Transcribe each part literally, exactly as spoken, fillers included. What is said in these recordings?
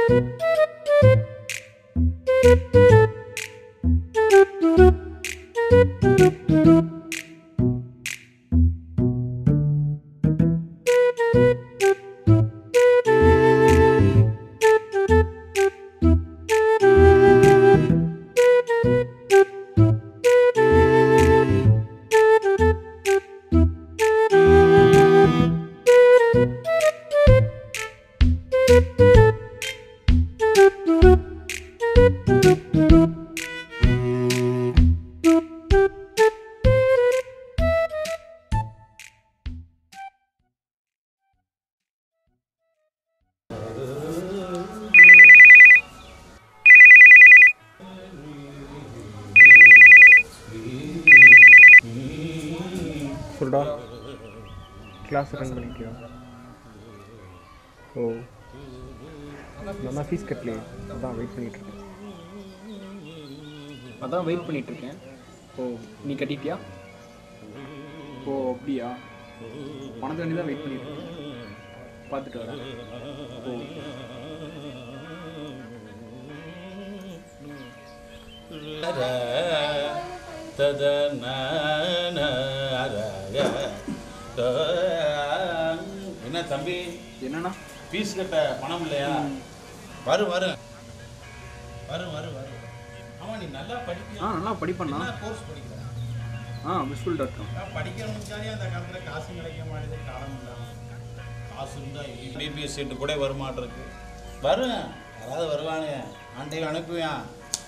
சொல்டா class attend பண்ணிக்கிறியா? ஓ நான் fees கட்டலையே, அதான் வெயிட் பண்ணிகிட்ருக்கேன். அதான் வெயிட் பண்ணிகிட்ருக்கேன். ஓ நீ கட்டிட்டியா? ஓ அப்படியா? பணத்தை வேண்டி தான் வெயிட் பண்ணிகிட்ருக்கேன். பார்த்துட்டு வரேன். ஓ என்ன தம்பி, என்னண்ணா ஃபீஸ் கட்ட பணம் இல்லையா? வரும் வரும் வரும் வரும் வரும் ஆமாம், நீ நல்லா படிக்க. ஆ நல்லா படிப்பண்ணா. கோர்ஸ் படிக்கிறேன். ஆ மிஸ்ஃபுல் டாட் காம். படிக்கணும் முடிச்சாலே அந்த காலத்தில் காசு கிடைக்க மாட்டேது. காலம் இல்லாமல் காசு இருந்தால் பிபிஎஸ் சீட்டு கூட வருமாட்டிருக்கு. வரும், யாராவது வருவானே, ஆண்டையை அனுப்புவேன்.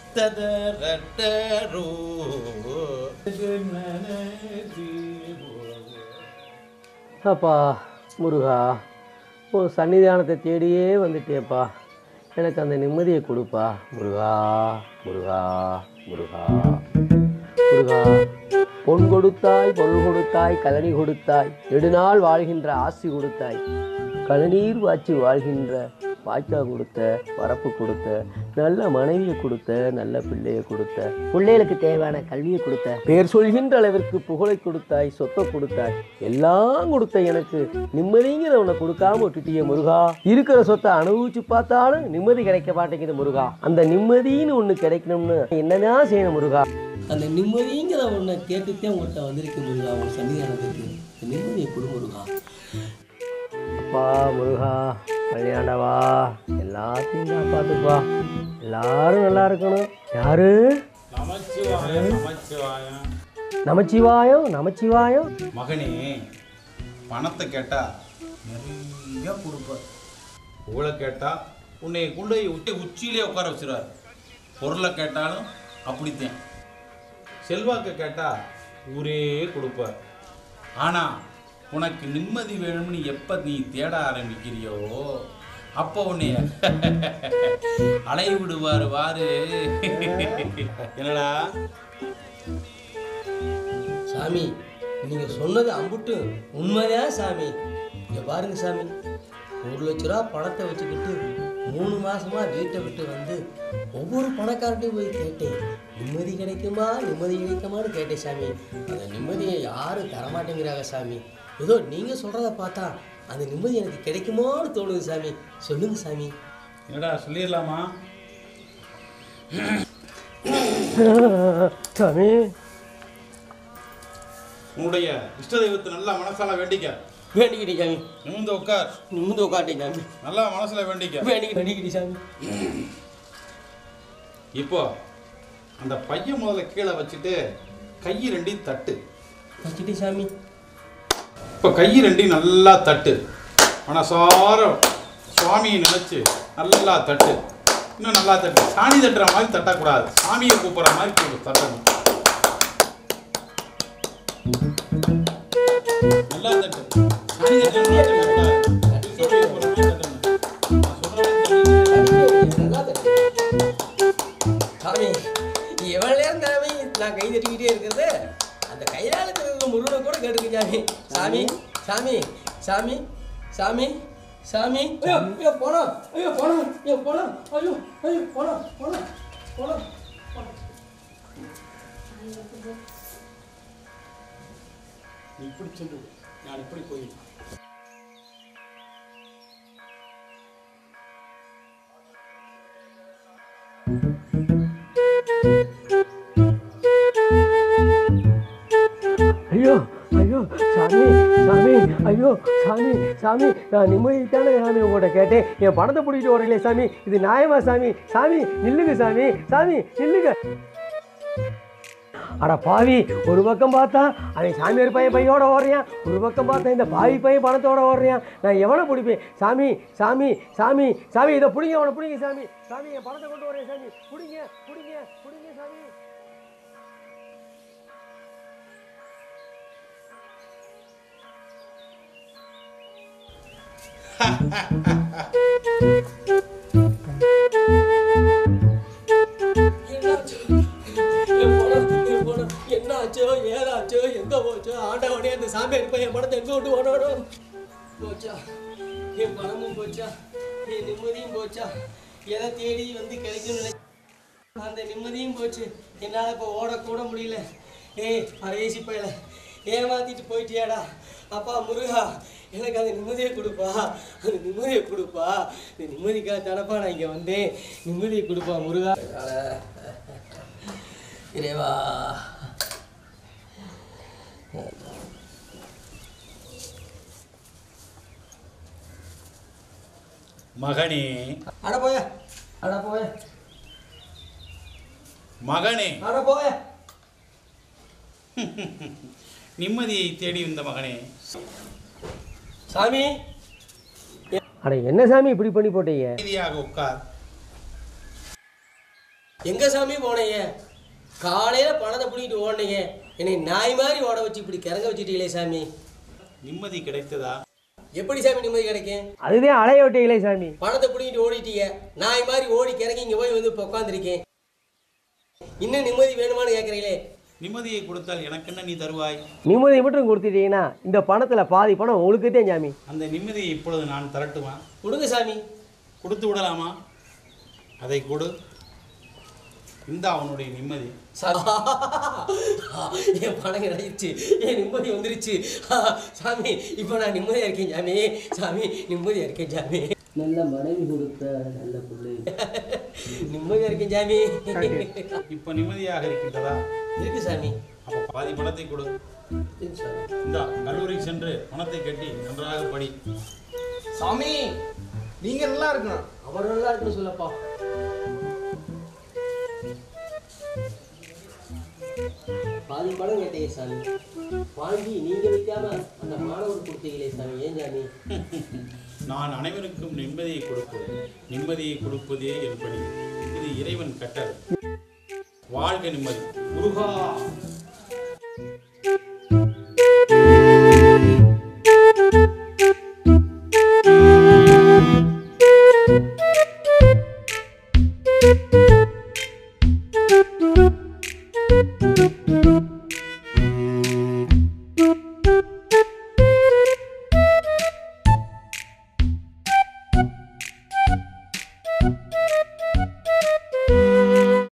அப்பா முருகா, ஓ சன்னிதானத்தை தேடியே வந்துட்டேப்பா, எனக்கு அந்த நிம்மதியை கொடுப்பா முருகா முருகா முருகா முருகா. பொன் கொடுத்தாய், பொருள் கொடுத்தாய், கழனி கொடுத்தாய், நெடுநாள் வாழ்கின்ற ஆசி கொடுத்தாய், கழுநீர் வாச்சி வாழ்கின்ற வாய்க்கா கொடுத்த, வரப்பு கொடுத்த, நல்ல மனைவியை கொடுத்த, நல்ல பிள்ளையை கொடுத்த, பிள்ளைகளுக்கு தேவையான கல்வியை கொடுத்த, பேர் சொல்கின்ற அளவிற்கு புகழை கொடுத்தாய், சொத்தை கொடுத்தாய், எல்லாம் கொடுத்த எனக்கு நிம்மதிங்கிற உன்னை கொடுக்காம விட்டுட்டிய முருகா. இருக்கிற சொத்தை அனுபவிச்சு பார்த்தாலும் நிம்மதி கிடைக்க மாட்டேங்குது முருகா. அந்த நிம்மதின்னு ஒன்று கிடைக்கணும்னு என்னதான் செய்யணும் முருகா? அந்த நிம்மதிங்கிற ஒன்றை கேட்டுட்டே உங்கள்கிட்ட வந்திருக்கு முருகா. உங்க சன்னிதானத்துக்கு நிம்மதியை கொடு முருகா. அப்பா முருகா, கல்யாண்டவா, எல்லாத்தையும் காப்பாத்துப்பா, எல்லாரும் நல்லா இருக்கணும். யாரு? நமச்சிவாயம் நமச்சிவாயம் நமச்சிவாயம் நமச்சிவாயம். மகனே, பணத்தை கேட்டா நிறைய கொடுப்ப, புகழை கேட்டா உன்னை கொண்டு உச்சி உச்சியிலே உட்கார வச்சிருவார். பொருளை கேட்டாலும் அப்படித்தான். செல்வாக்கு கேட்டா ஊரே கொடுப்பார். ஆனா உனக்கு நிம்மதி வேணும்னு எப்போ நீ தேட ஆரம்பிக்கிறியோ அப்போ உன்னைய அலைய விடுவார் வாரு. என்னடா சாமி, நீங்க சொன்னது அம்புட்டு உண்மைதான் சாமி. இங்க பாருங்க சாமி, ஒரு லட்ச ரூபா பணத்தை வச்சுக்கிட்டு மூணு மாசமா வீட்டை விட்டு வந்து ஒவ்வொரு பணக்காரட்டையும் போய் கேட்டேன், நிம்மதி கிடைக்குமா நிம்மதி கிடைக்குமான்னு கேட்டேன் சாமி. அந்த நிம்மதியை யாரும் தரமாட்டேங்கிறாங்க சாமி. ஏதோ நீங்க சொல்றத பார்த்தா அந்த நிம்மதி எனக்கு கிடைக்குமோன்னு தோணுது சாமி. சொல்லுங்க சாமி. என்னடா சொல்லிடலாமா? சாமி, உன்னுடைய இஷ்ட தெய்வத்தை நல்லா மனசால வேண்டிக்க. வேண்டிக்கிட்டே சாமி. நிமிந்து உட்கார். நிமிந்து உட்காட்டேன் சாமி. நல்லா மனசுல வேண்டிக்க. வேண்டிக்கிட்டு வேண்டிக்கிட்டே சாமி. இப்போ அந்த பையன் முதல்ல கீழே வச்சுட்டு கை ரெண்டையும் தட்டு. வச்சுட்டே சாமி. இப்போ கை ரெண்டையும் நல்லா தட்டு. மனசார சுவாமியை நினைச்சு நல்லா தட்டு. இன்னும் நல்லா தட்டு. சாணி தட்டுற மாதிரி தட்டக்கூடாது, சாமியை கூப்பிட்ற மாதிரி தட்டணும். நல்லா தட்டு. சாணி தட்டுற சாமி, எவ்வளோ நேரம் சாமி நான் கை தட்டிக்கிட்டே இருக்கிறது? அந்த கையாளுக்கு முருகனை கூட கேட்டுக்கு சாமி. சாமி சாமி சாமி சாமி சாமி. ஐயோ ஐயோ போனோம், ஐயோ போனோம், ஐயோ போனோம், ஐயோ ஐயோ போனோம் போனோம் போனோம். இப்படி சொல்லு, நான் இப்படி போய் ஐயோ ஐயோ சாமி சாமி ஐயோ சாமி சாமி நான் நிம்மதித்தானே சாமி உங்கள்கிட்ட கேட்டேன். என் பணத்தை பிடிக்கிட்டு வரீங்களே சாமி, இது நியாயமா சாமி? சாமி நில்லுங்க சாமி, சாமி நில்லுங்க. அட பாவி, ஒரு பக்கம் பார்த்தா அவன் சாமியார் பையன் பையோட ஓடுறான், ஒரு பக்கம் பார்த்தா இந்த பாவி பையன் பணத்தோட ஓடுறான். நான் எவனை பிடிப்பேன்? சாமி சாமி சாமி சாமி இதை பிடிங்க, அவனை பிடிங்க சாமி. சாமி என் பணத்தை கொண்டு வரேன் சாமி, பிடிங்க பிடிங்க பிடிங்க சாமி. என்னாச்சோ ஏதாச்சோ எங்க போச்சோ ஆண்டவனே, அந்த சாமியார் பையன் பணத்தை எங்க விட்டு ஓடணும்? போச்சா என் பணமும் போச்சா, என் நிம்மதியும் போச்சா. எதை தேடி வந்து கிடைக்கும்னு அந்த நிம்மதியும் போச்சு. என்னால் இப்போ ஓடக்கூட முடியல. ஏய் பரேசி பையல, ஏமாத்திட்டு போயிட்டியாடா. அப்பா முருகா, எனக்கு அந்த நிம்மதியை கொடுப்பா, அந்த நிம்மதியை கொடுப்பா. இந்த நிம்மதிக்காக தனப்பா நான் இங்கே வந்தேன். நிம்மதியை கொடுப்பா முருகா. இறைவா, மகனே, அட போய அட போய மகனே, அட போய நிம்மதியை தேடி வந்த மகனே. சாமி, அட என்ன சாமி இப்படி பண்ணி போட்டீங்க? அமைதியாக உட்கார். எங்க சாமி போனீங்க? காலையில பணத்தை பிடிக்கிட்டு ஓடுனீங்க, என்னை நாய் மாதிரி ஓட வச்சு இப்படி கிறங்க வச்சுட்டீங்களே சாமி. நிம்மதி கிடைத்ததா? எப்படி சாமி நிம்மதி கிடைக்கும்? அதுதான் அலைய விட்டீங்களே சாமி. பணத்தை பிடிக்கிட்டு ஓடிட்டீங்க, நாய் மாதிரி ஓடி கிறங்கி இங்க போய் வந்து இப்போ உட்காந்துருக்கேன். இன்னும் நிம்மதி வேணுமான்னு கேட்குறீங்களே. நிம்மதியை கொடுத்தால் எனக்கு என்ன நீ தருவாய்? நிம்மதியை மட்டும் கொடுத்துட்டீங்கன்னா இந்த பணத்துல பாதி பணம் உங்களுக்குதான் சாமி. அந்த நிம்மதியை இப்பொழுது நான் தரட்டுமா? கொடுங்க சாமி. கொடுத்து விடலாமா? அதை கொடு. இந்த அவனுடைய நிம்மதி. என் பணம் கிடைச்சிச்சு, என் நிம்மதி வந்துருச்சு சாமி. இப்போ நான் நிம்மதியா இருக்கேன் சாமி. சாமி நிம்மதியா இருக்கேன் சாமி. நல்ல மனைவி கொடுத்த நல்ல பிள்ளை, நிம்மதியா இருக்கேன் சாமி. இப்ப நிம்மதியாக இருக்கின்றதா? இருக்கு சாமி. அப்ப பாதி பணத்தை கொடு. இந்த கல்லூரிக்கு சென்று பணத்தை கட்டி நன்றாக படி. சாமி நீங்க நல்லா இருக்கணும். அவர் நல்லா இருக்குன்னு சொல்லப்பா. பாதி பணம் கேட்டீங்க சாமி, வாங்கி நீங்க வைக்காம அந்த மாணவர் கொடுத்தீங்களே சாமி. ஏன் சாமி? நான் அனைவருக்கும் நிம்மதியை கொடுப்பது, நிம்மதியை கொடுப்பதே என் பணி. இது இறைவன் கட்டளை. வாழ்க நிம்மதி. முருகா. Thank you.